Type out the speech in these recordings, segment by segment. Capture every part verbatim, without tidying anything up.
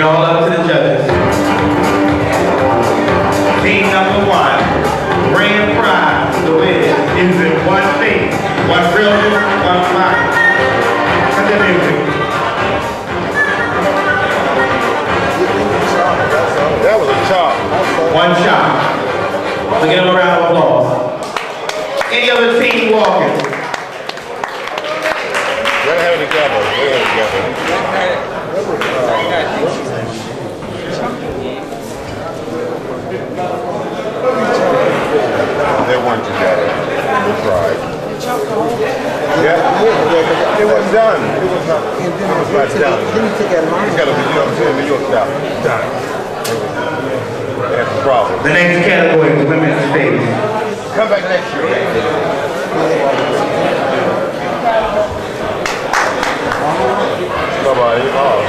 it all up to the judges. Team number one, grand prize to win using one thing, one realness, one fire. Cut the music. That was a chop. One shot. So give them a round of applause. Any other team walking? We're having it together. We're having it together. They weren't together. We tried. Yeah, it was done. It was not. It was not done. It's got to be, you know what I'm saying? New York style. Done. That's the problem. The next category is women's space. Come back next year. Nobody.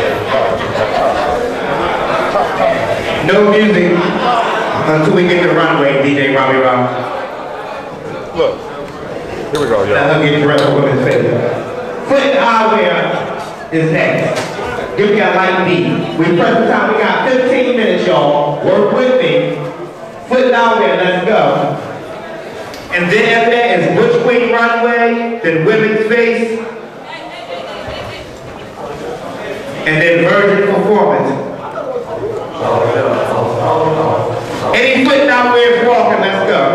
No music until we get to the runway, D J Robbie Rob. Look. Here we go, y'all. Now let me get the rest of women's space. Foot eyewear is next. Give me a light beat. We press the time. We got fifteen minutes, y'all. Work with me. Foot eyewear, let's go. And then after that is bush wing runway, then women's face, and then virgin performance. Any foot eyewear is walking, let's go.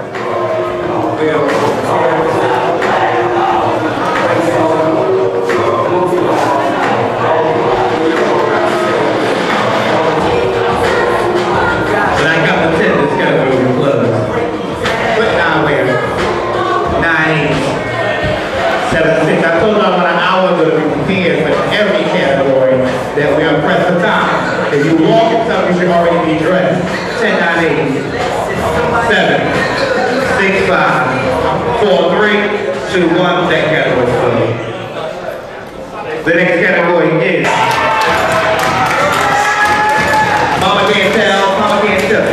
That we are pressed for time. If you walk and stuff, you should already be dressed. ten, nine, eight, seven, six, five, four, three, two, one. That category is closed. The next category is Mama Can't Tell, Mama Can't Tell.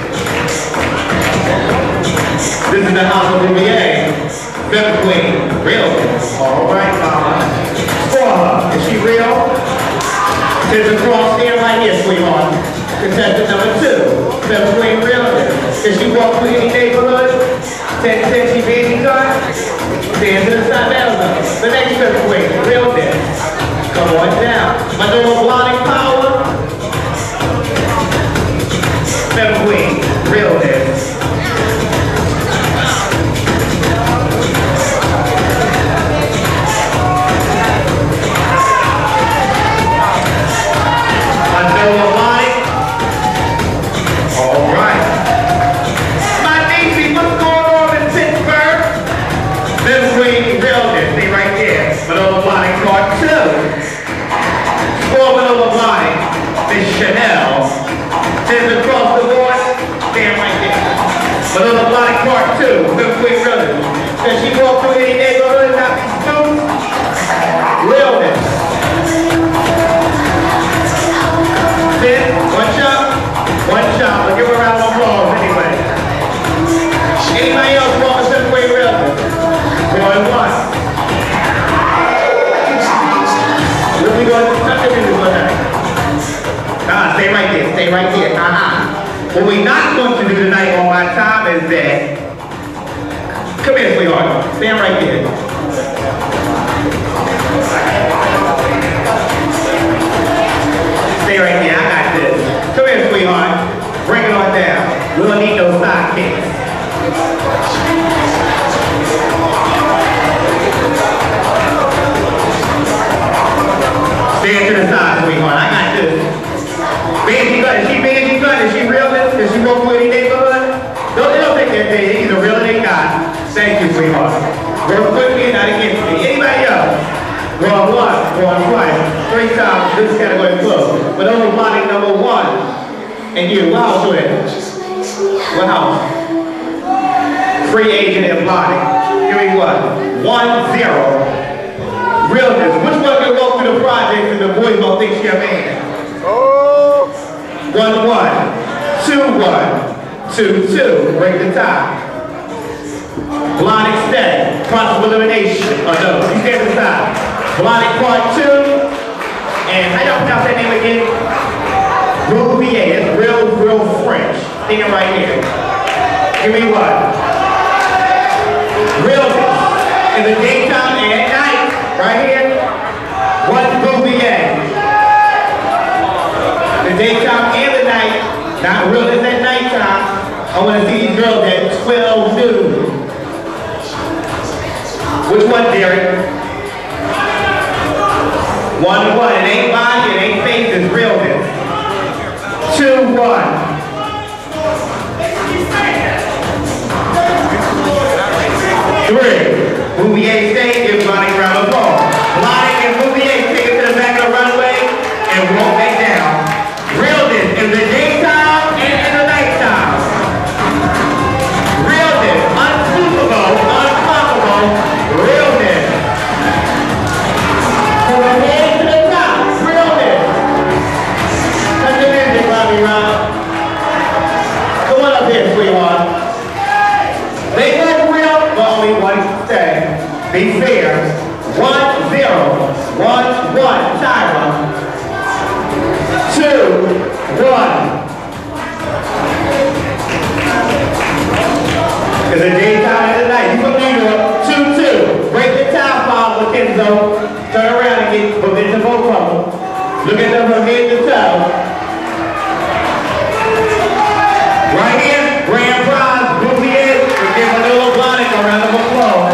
This is the house of the N B A. Fifth queen, real. All right, Mama. For her, is she real? There's a cross here right here, sweetheart. Contestant number two, Fifth Queen Realness. Does she walk through any neighborhood? ten ten she baby gun? Stand to the side, that'll know. The next Fifth Queen, Realness. Come on down. My little blotting power. Fifth Queen, Realness. Chanel. There's across the board, stand right there. Manila Black Part two, Fifth Queen Realness. Does she walk through any neighborhood, not these suits? Realness. Sit, one shot, one shot. We'll give her a round of applause anyway. Anybody else want a Fifth Queen Realness? Going once. What are we going to touch it into tonight? Nah, stay right there, stay right there. Uh-huh. What we're not going to do tonight on my time is that. Come here, sweetheart. Stand right there. Stay right there, I got this. Come here, sweetheart. Bring it on down. We don't need no sidekicks. Stand to the side, sweetheart. I got this. Benji gun, is she Benji gun? Is she realness? Does she go through any neighborhood? Don't, they don't think that they either real or they not. Thank you, sweetheart. Real quickly, not against me. Anybody else? Going once, going twice, three times, this category closed. But only blotting number one. And you, what house you in? What house? Free agent and blotting. Give me what? One, zero. Realness. Which one can walk through the project and the boys don't think she a man? Oh. One, one. Two, one. Two, two. Break the tie. Blotting stay. Process of elimination. Oh no, you stand aside. Blotting part two. And how y'all pronounce that name again? Bouvier, it's real, real French. Think it right here. Give me what? Realness. In the daytime and at night, right here. What's Bouvier? The daytime and the night. Not realness at nighttime. I want to see these girls at twelve noon. Which one, Derek? One to one. It ain't body, it ain't face, it's realness. Two, one. Three. Bouvier stay, give Lonnie a round of applause. Lonnie and Bouvier take it to the back of the runway and walk back down. Realness in the daytime and in the nighttime. Realness, unspeakable, unconquerable, realness. From the head to the top, realness. Touch the music, Bobby Ron. Come on up here, sweetheart. They look real, but only one thing. Be fair. One, zero. One, one. Tyra. Two, one. It's the daytime and the night. You from New York. Two, two. Break the top off with Kenzo. Turn around and get booked into both of them. Look at them from head to toe. Right here, grand prize, Bouvier. We give a little Blonic a round of applause.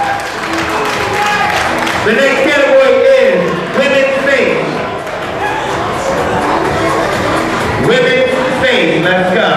The next category is women's face. Women's face. Let's go.